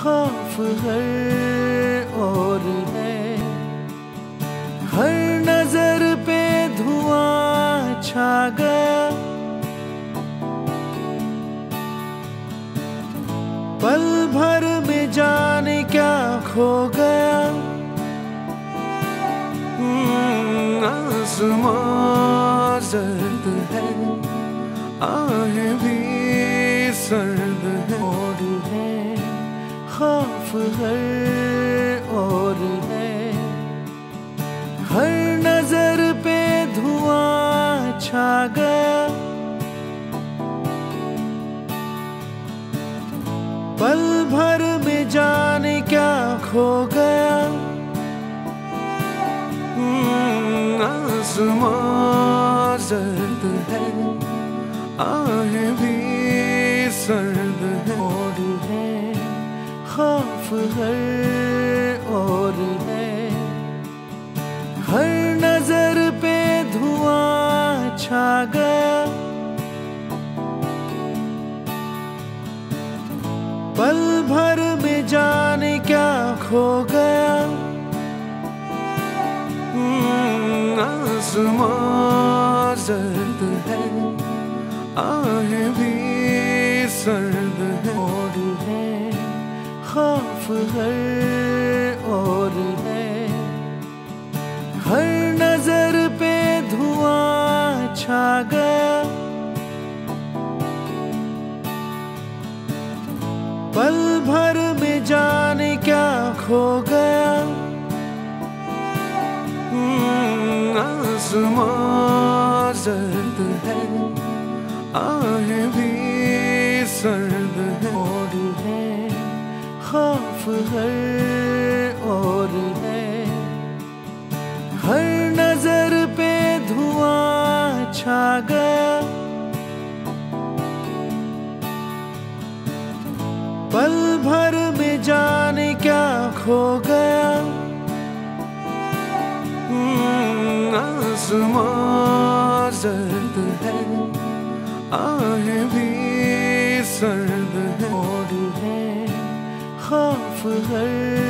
खौफ हर ओर है, हर नजर पे धुआं छा गया। पल भर में जाने क्या खो गया। आसमां सर्द है, आहें भी सर्द है। और है खौफ हर और है, हर नजर पे धुआं छा गया। पल भर में जाने क्या खो गया। आसमां सर्द है, आहें भी सर्द है। और है खौफ हर और है, हर नजर पे धुआं छा गया। पल भर में जाने क्या खो गया। आसमां सर्द है, आहें भी सर्द है। और है खौफ हर और है, हर नजर पे धुआं छा गया। पल भर में जाने क्या खो गया। आसमां सर्द है, आहें भी सर्द है। और है खौफ हर और है, हर नजर पे धुआं छा गया। पल भर में जाने क्या खो गया। आसमां सर्द है, आहें भी सर्द है। और है खौफ हर